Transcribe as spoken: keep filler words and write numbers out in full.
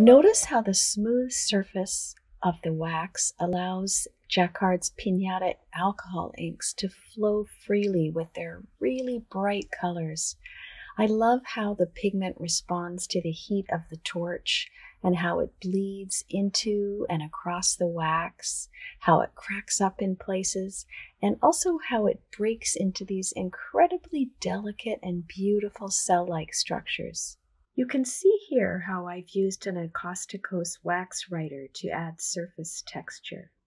Notice how the smooth surface of the wax allows Jacquard's Pinata alcohol inks to flow freely with their really bright colors. I love how the pigment responds to the heat of the torch and how it bleeds into and across the wax, how it cracks up in places, and also how it breaks into these incredibly delicate and beautiful cell-like structures. You can see here how I've used an Encaustic wax writer to add surface texture.